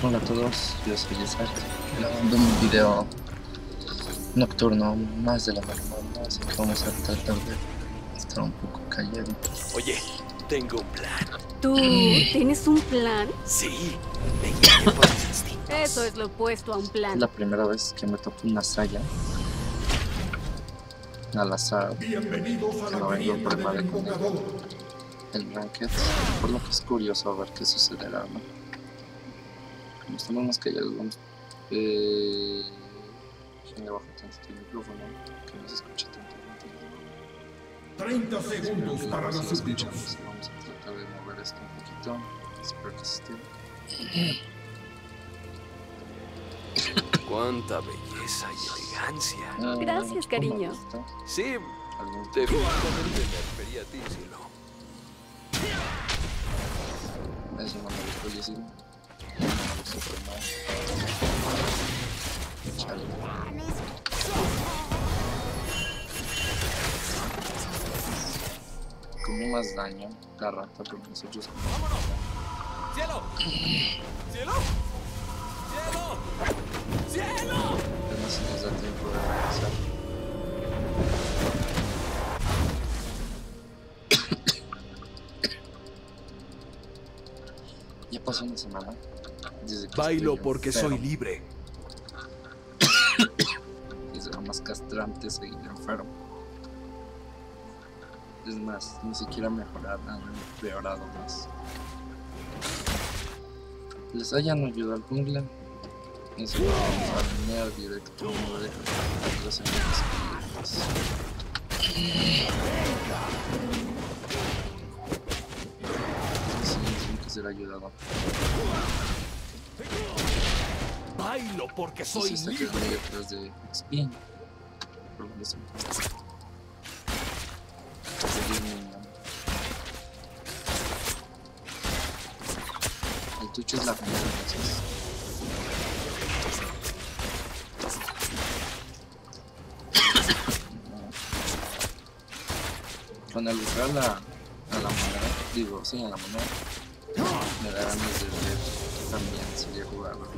Hola a todos, yo soy Isaac, grabando un video nocturno más de la normal, así que vamos a tratar de estar un poco calladitos. Oye, tengo un plan. ¿Tú tienes un plan? Sí, me guié por mis instintos. Eso es lo opuesto a un Es plan. la primera vez que me toco una saya al azar, que no vengo preparado con el ranked, por lo que es curioso ver qué sucederá, ¿no? Como estamos más callados, vamos... ¿Quién le baja tanto el micrófono? Que no se escucha tanto. 30 segundos para los súbditos. Vamos a tratar de mover esto un poquito. Espero que se esté. Cuánta belleza y elegancia. Gracias, cariño. Sí, Algún definitivamente me refería a ti, cielo. eso no me gustó, Jessy. No me gustó por nada. Chale. Como más daño cada rato, pero nosotros ¡Cielo! ¡Cielo! ¡Cielo! ¡Cielo! apenas si nos da tiempo de regresar. Ya pasó una semana desde que Bailo estoy porque enfermo. soy libre. Es lo más castrante seguir enfermo. Es más, ni siquiera mejorar, han empeorado más. Les hayan ayudado al jungla. Y se vamos a alinear directo. No me dejan los enemigos. Sí, tienen que ser ayudado. Bailo porque soy Sí, se libre. quedan detrás de XP. Por lo menos. El tucho es la primera, entonces. Con el usar a la moneda, digo, sí, a la moneda, me da ganas de ver también sería jugar. No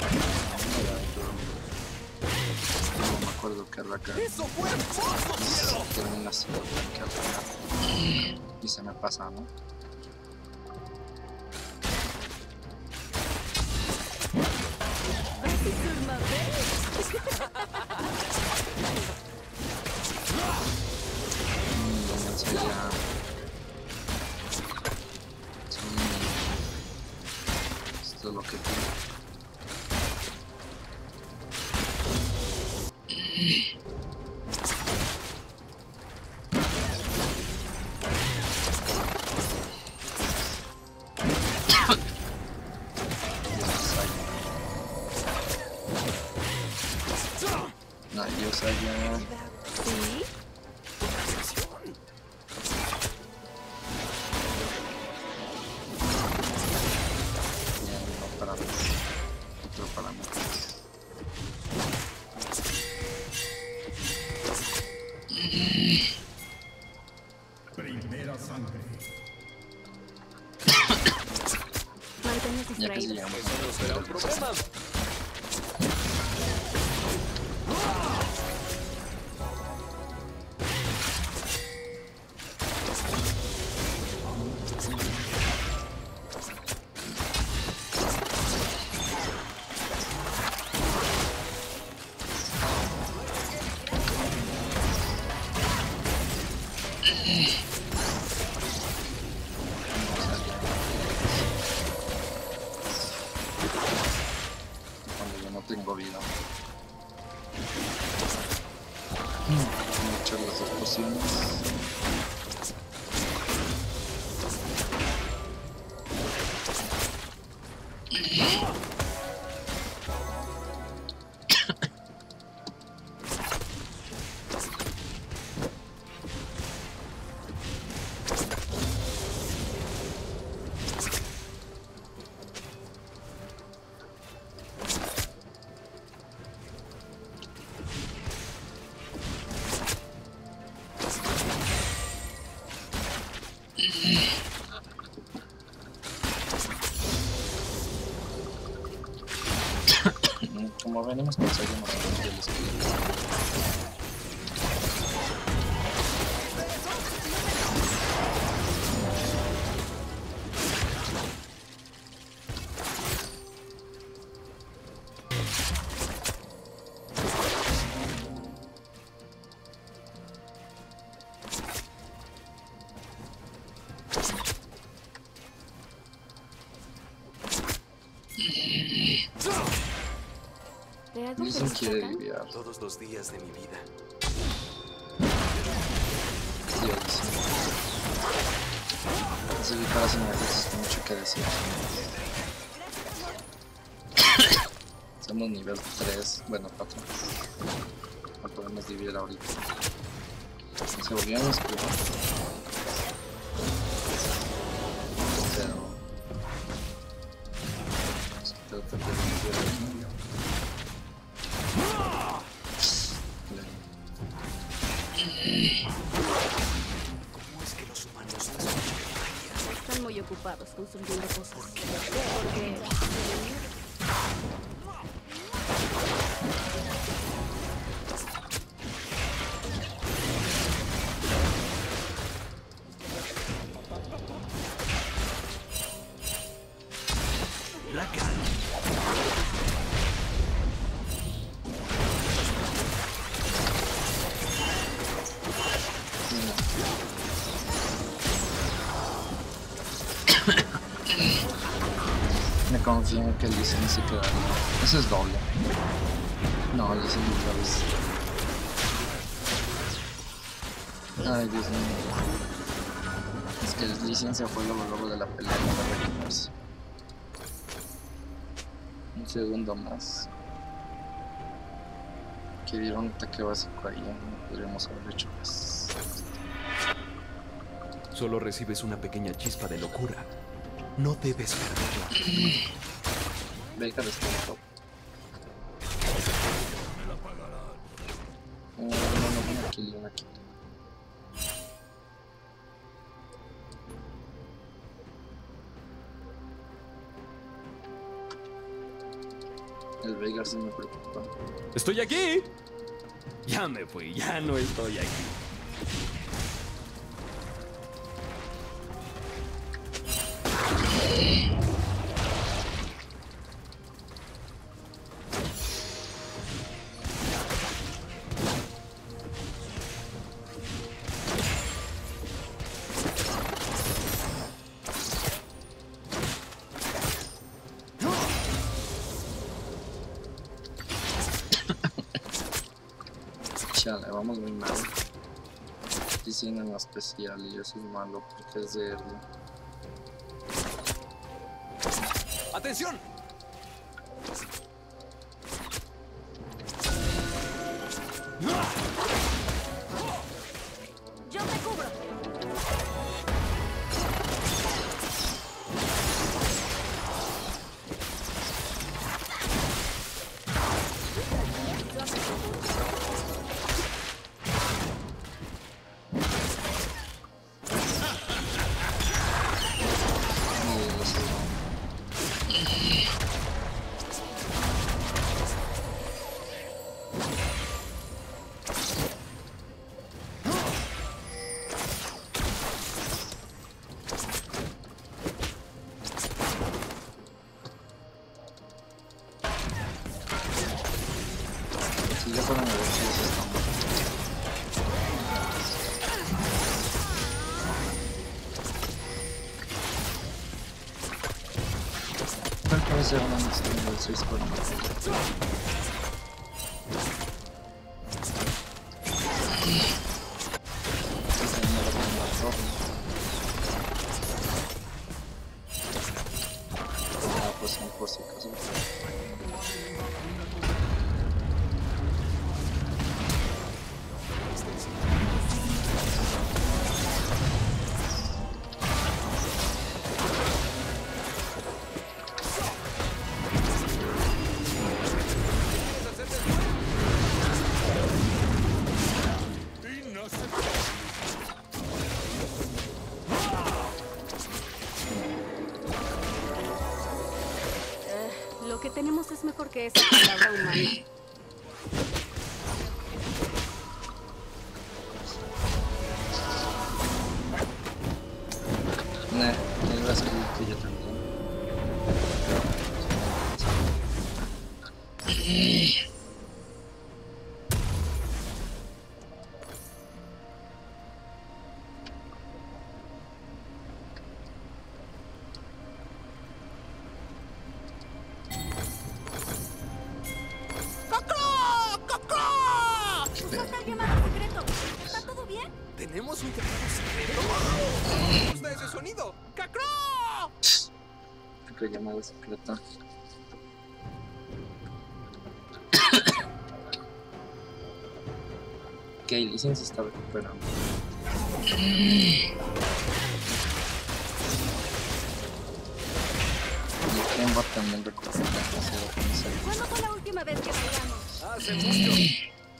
me acuerdo que Raka ¡Eso fue hermoso, cielo! termina siendo que al final y se me pasa, ¿no? Ya esto es lo que tengo. No, yo soy ya. ¿Sí? Ya no para mí. Otro para mí. Primera sangre. Manténnos Ya casi distraídos. llegamos Eso no será un problema. Cuando yo no tengo vida. Voy a echar las dos pociones. Como venimos conseguimos el espíritu. ¿De algo Dicen que quiere destacan? aliviar. Todos los días de mi vida. Dios. Así que para señales es mucho que decir. Somos nivel 3, bueno 4. No podemos dividir ahorita. Se volvió en oscuro. Pero te permitió. ¿Cómo es que los humanos no escuchan magia? Están muy ocupados construyendo cosas. ¿Por qué? Porque... La calma. Me confío en que el diseño se queda. Eso es doble. No, el diseño es doble. Ay, Dios mío. Es que el diseño se fue luego de la pelea para recuperarse. Un segundo más. Que diera un ataque básico ahí, no podríamos haber hecho más. Solo recibes una pequeña chispa de locura. No debes perderla. Vega está en top. No, aquí le aquí. El Veigar sí me preocupa. ¡Estoy aquí! Ya me fui, ya no estoy aquí. Chale, vamos muy mal. Diseño en especial y eso es malo porque es de early. ¡Atención! ¡Yo te cubro! Y lo salvamos. Sí, ya fueron a ver si eso está mal. ¿Cuál puede ser una misión del Swiss por pues por si acaso. Lo que tenemos es mejor que esa palabra humana. Me iba a salir que yo también. ¿Usaste el llamado secreto? ¿Está todo bien? ¿Tenemos un llamado secreto? ¿Qué gusta ese sonido? ¡Cacro! ¿Qué llamada secreta? Kaylee se está recuperando. Y Ken va también recuperándose. ¿Cuándo fue la última vez que bailamos? Hace mucho.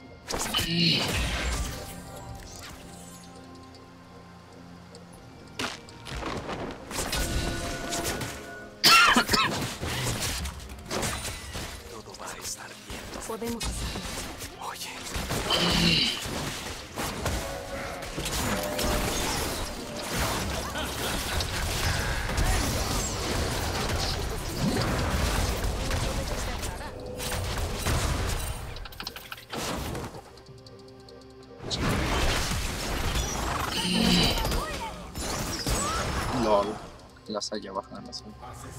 Todo va a estar bien. Podemos hacerlo. Oye. LOL. La saya baja en la zona.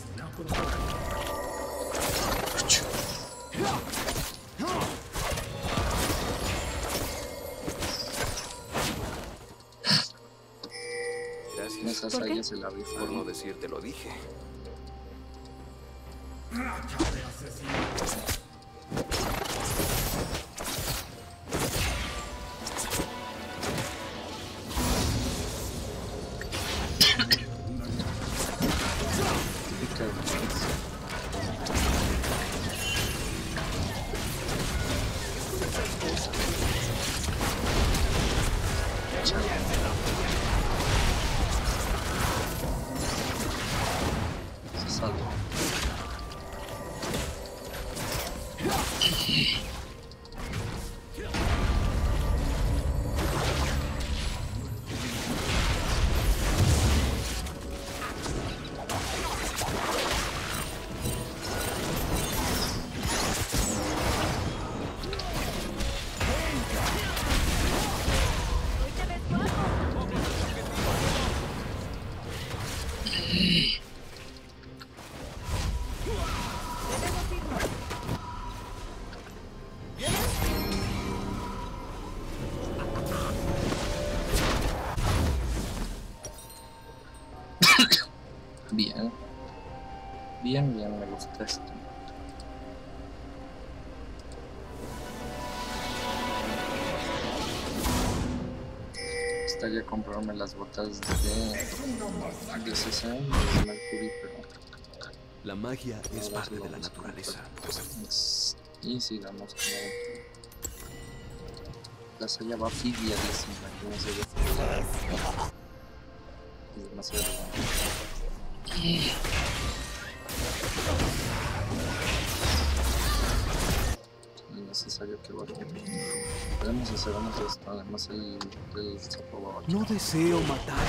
Gracias. Esa ¿Por qué? saya se la rifa. Por no decirte lo dije. Típica de se salva. Hoy te ves guapo. Debemos irnos. Bien. Bien, bien, me gusta esto. Estaría comprarme las botas de CC, de Mercury, pero La magia es ahora parte de la vamos a naturaleza. comprar. Y sigamos con la saya va fibiadísima, yo no sé de es demasiado innecesario que baje. Podemos hacernos esto, además el sapo va a bajar. No deseo matar.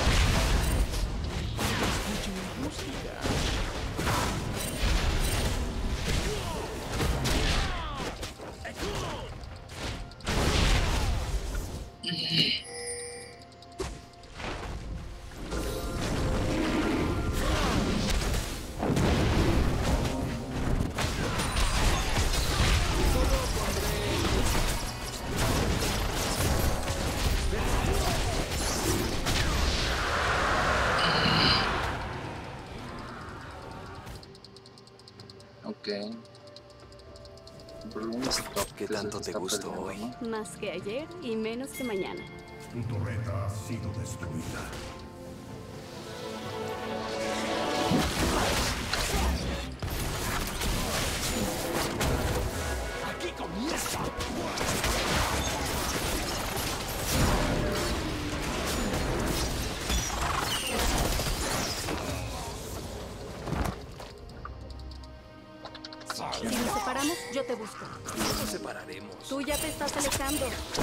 Ok. Pero un stop ¿Qué que tanto se te está gustó perdiendo, hoy? ¿no? Más que ayer y menos que mañana. Tu torreta ha sido destruida. ¡Aquí comienza! Si nos separamos, yo te busco. No nos separaremos. Tú ya te estás alejando.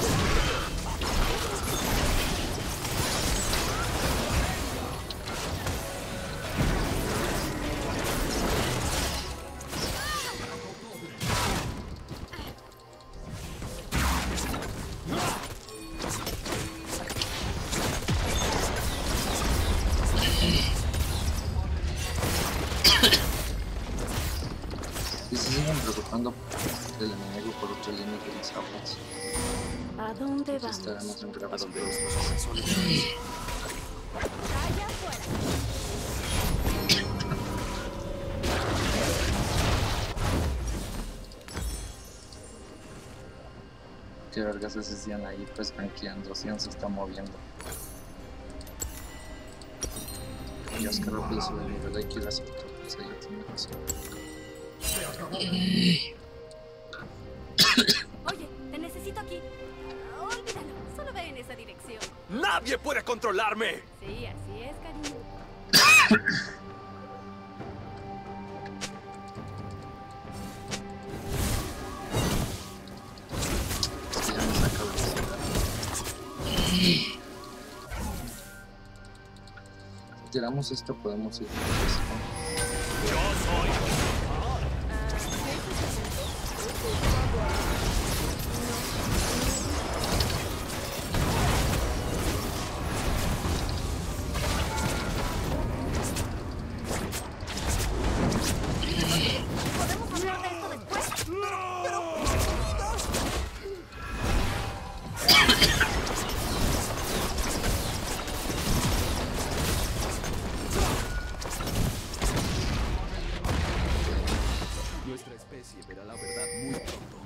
Y se siguen preocupando del enemigo por otra línea de las aguas. ¿A dónde Pues estarán vamos? más en A graves donde problemas. nuestros hombres son libres. Allá afuera. ¿Qué vergas hacían ahí? Pues banqueando, Sion se está moviendo. Dios, qué rápido sube el nivel, hay que ir a hacer todo, pues ella tiene razón. Oye, te necesito aquí. Olvídalo, solo ve en esa dirección. ¡Nadie puede controlarme! Sí, así es, cariño. Es que ya me saca velocidad. Si tiramos esto podemos ir por esto. ¿Podemos hablar de esto después? Nuestra especie verá la verdad muy pronto.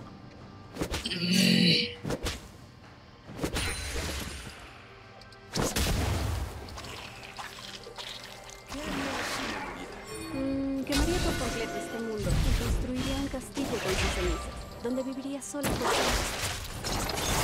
Quemaría por completo este mundo y construiría un castillo con sus cenizas, donde viviría sola por siempre.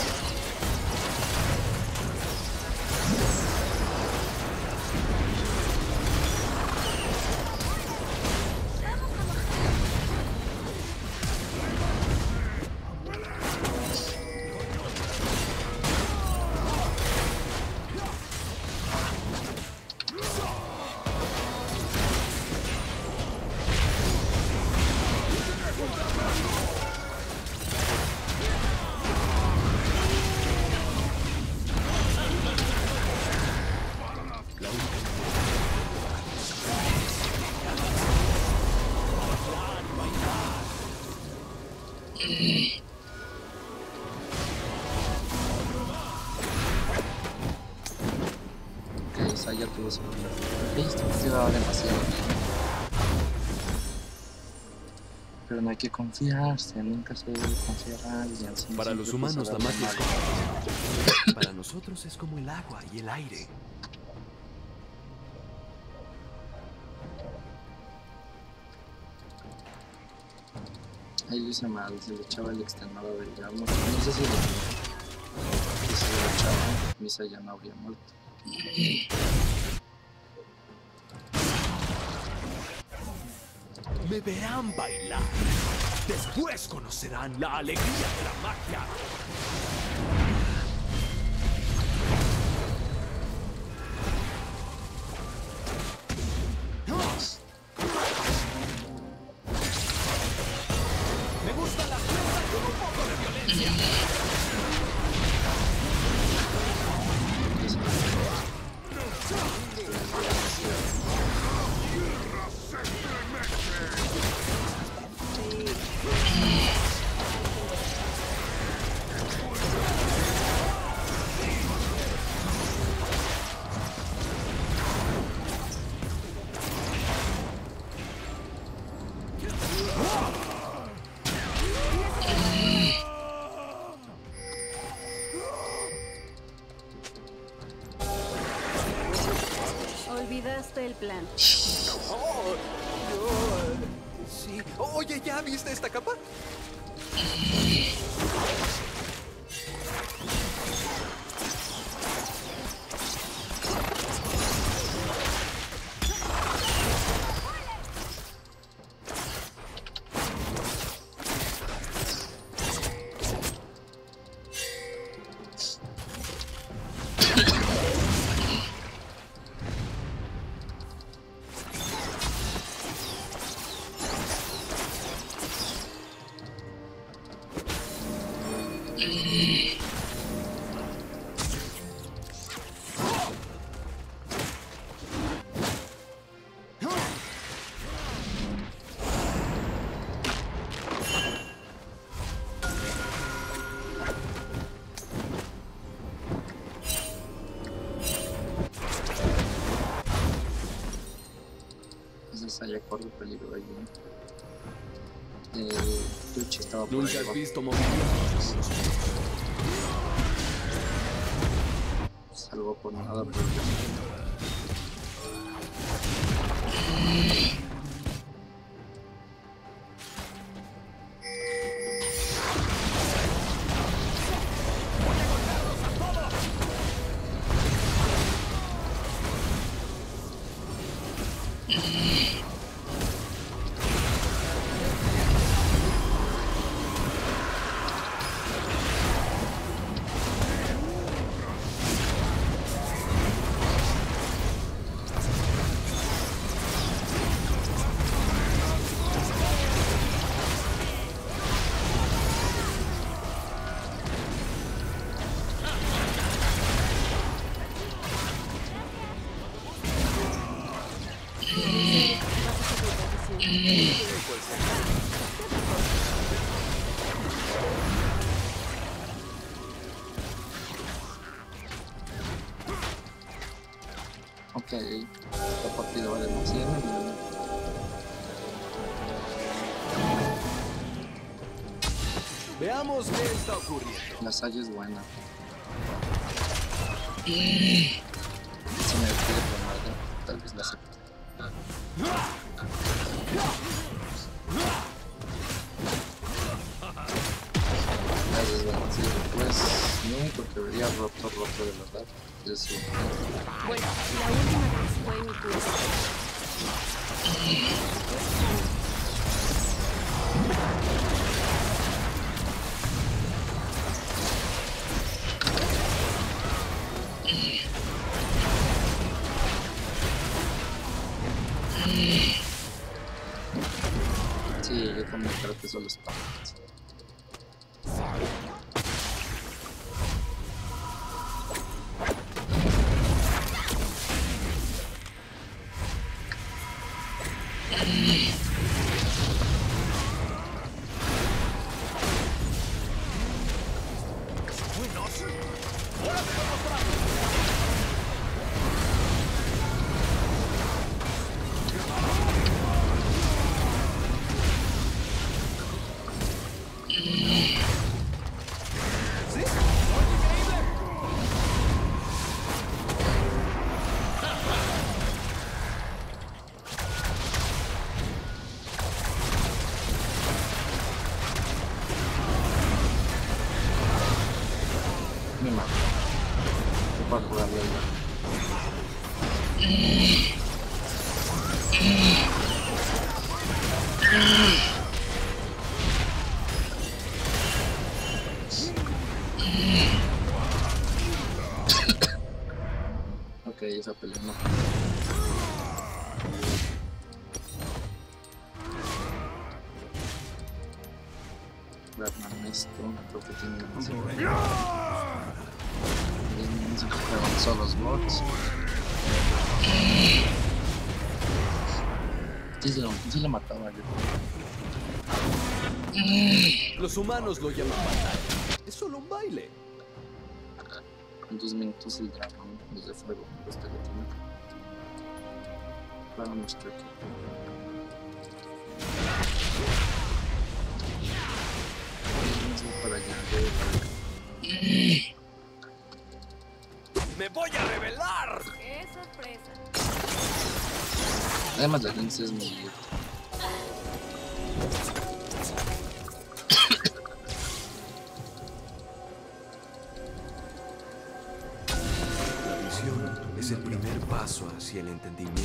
Ok, Saya tuvo su primer. Esto quedaba demasiado bien. Pero no hay que confiarse, nunca se debe confiar a alguien. Sino Para los siempre humanos la pasará magia es mal. como... Para nosotros es como el agua y el aire. Ahí lo hice mal, se le echaba el extenuado del llamo. No sé si lo si se lo echaba, Misa ya no habría muerto. Me verán bailar. Después conocerán la alegría de la magia. Me gusta la fiesta con un poco de violencia. Olvidaste el plan. Oh, sí. Oye, ¿ya viste esta capa? Saya corre peligro ahí. Twitch estaba por Nunca ahí has abajo. visto movimientos. Salvo por nada, pero ok, la partida va demasiado bien. Veamos qué está ocurriendo. La Saya es buena. Si me pide pomada, tal vez la acepte. Gracias, bueno, sí, pues lo único que vería roto de verdad es su... Bueno, la última vez fue mi turno. Sí, yo también creo que solo es para... Mi madre. ¿Qué para jugarle ahí? Ok, esa pelea no. Batman esto, creo que tiene demasiado. Avanzó los bots. Sí lo mataba yo. Los humanos lo llaman batalla. Es solo un baile. En 2 minutos el dragón, los de fuego, los de la tienda. Para nuestro equipo. Para allá, ¡Me voy a revelar! ¡Qué sorpresa! además la gente es muy bien. La visión es el primer paso hacia el entendimiento.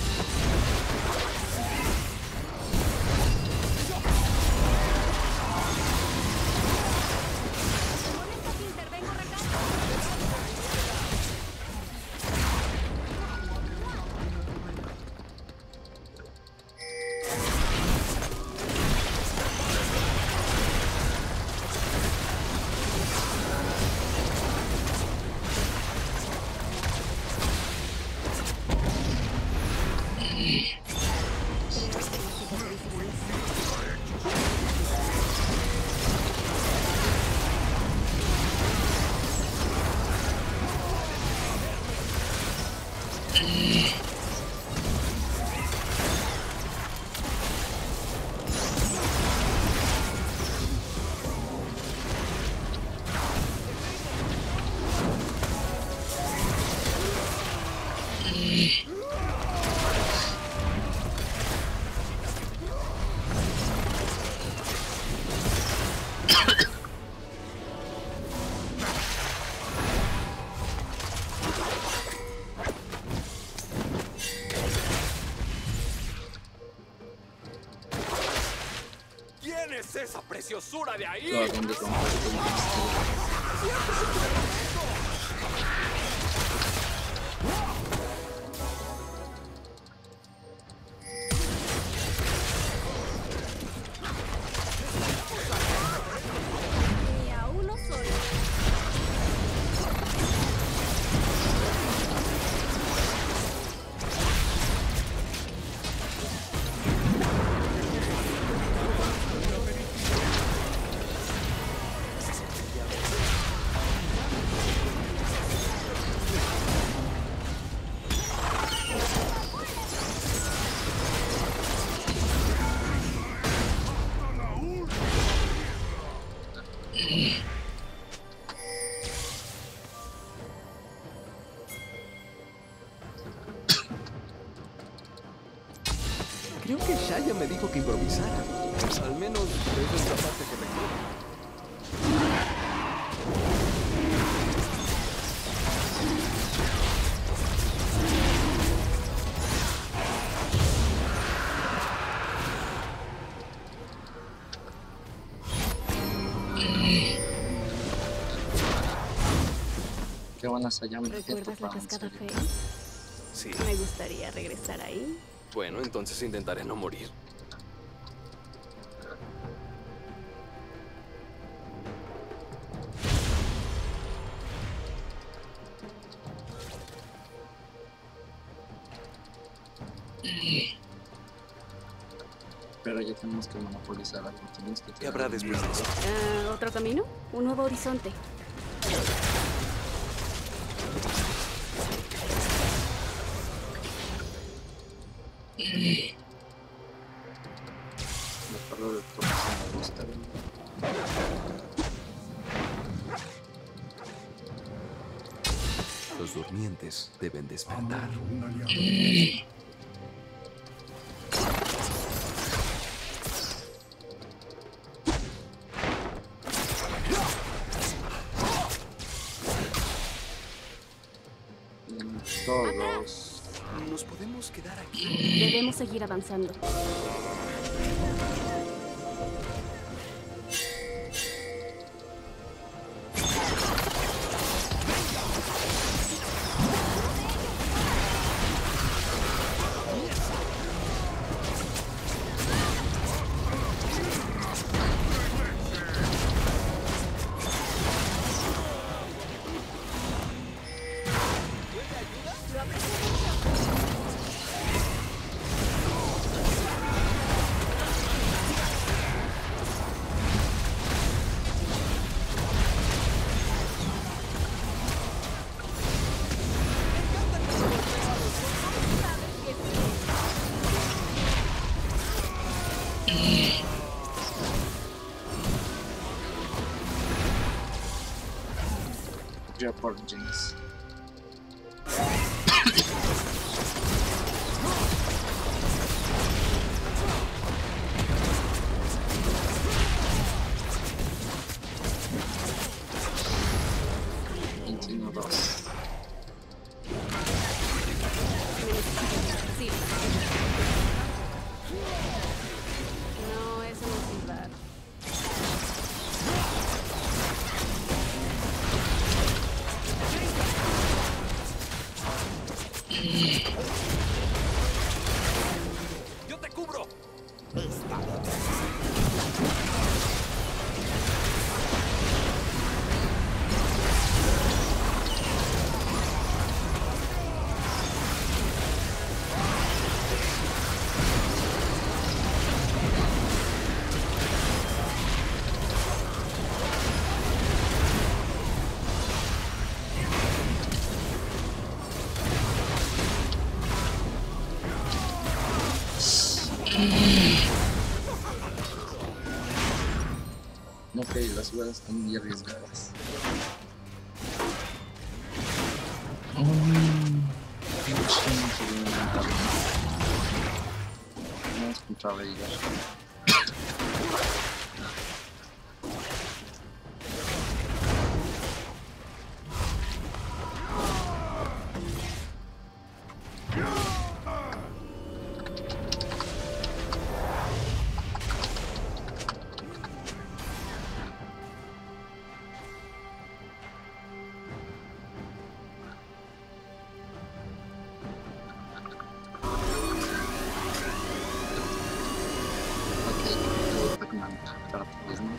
¿Tienes esa preciosura de ahí? Claro, donde Y a uno solo. Creo que Shaya me dijo que improvisara. Al menos desde esta parte que recuerdo. qué buenas allá me ¿Recuerdas la cascada fea? Sí. Me gustaría regresar ahí. Bueno, entonces intentaré no morir. Pero ya tenemos que monopolizar algo. Tenemos que ¿Qué habrá después de eso? ¿Otro camino? Un nuevo horizonte. La parada de todo me gusta. Los durmientes deben despertar. Un aliado. Todos. Nos podemos quedar aquí. Debemos seguir avanzando. Ya por James. Sí. No, eso no es silbar. ¡Yo te cubro! No, ok, las jugadas están muy arriesgadas. No es contra Veigar. cartas, ¿no?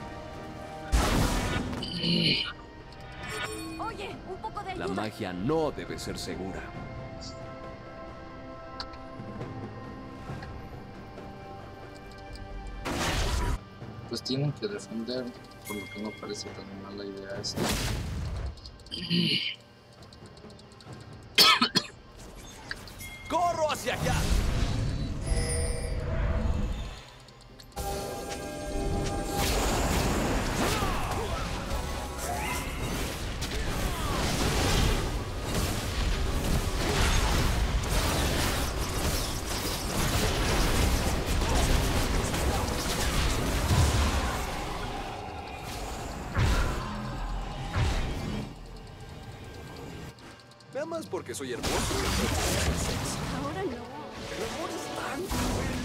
Oye, un poco de La ayuda. magia no debe ser segura. Pues tienen que defender, por lo que no parece tan mala idea esto. ¡Corro hacia allá! Nada más porque soy hermoso. Ahora no. El amor es tan cruel.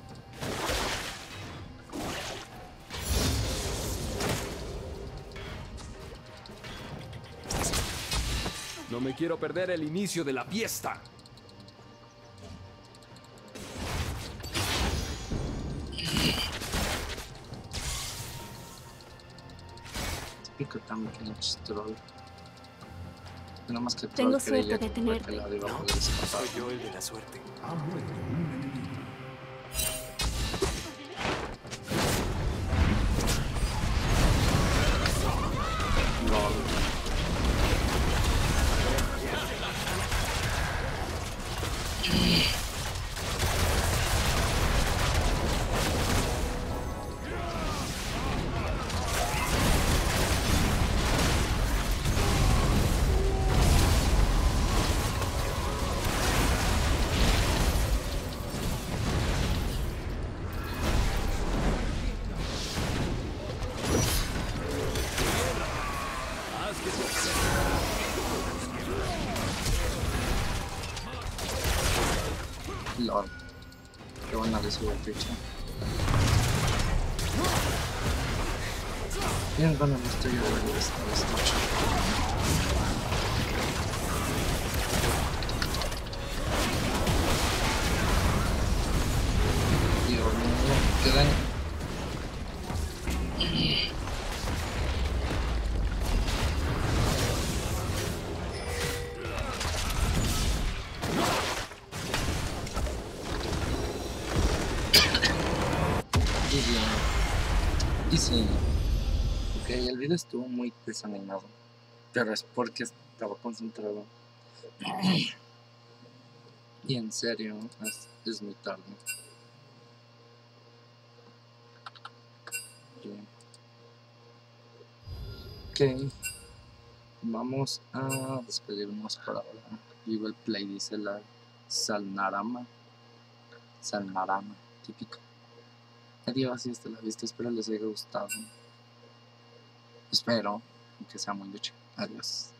No me quiero perder el inicio de la fiesta. Típico también troll. Nada más que Tengo troll suerte creía de que tenerte. la iba a poder escapar. Soy yo el de la suerte. Ha muerto un enemigo. Lol. Haz que se... Lol. Qué buena de su ficha. Bien, bueno, no estoy de ver esta noche. Dios mío, qué daño. Y sí, ok, el video estuvo muy desanimado, pero es porque estaba concentrado. Y en serio, es muy tarde. Bien. Ok, vamos a despedirnos por ahora. Vivo el play, dice la Salnarama. Salnarama, típico. Adiós, si hasta la vista, espero les haya gustado. Espero que sea muy mucho. Adiós.